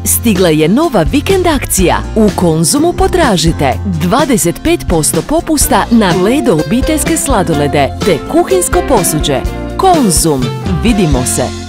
Stigla je nova vikend akcija. U Konzumu potražite 25% popusta na Ledo obiteljske sladolede te kuhinjsko posuđe. Konzum. Vidimo se!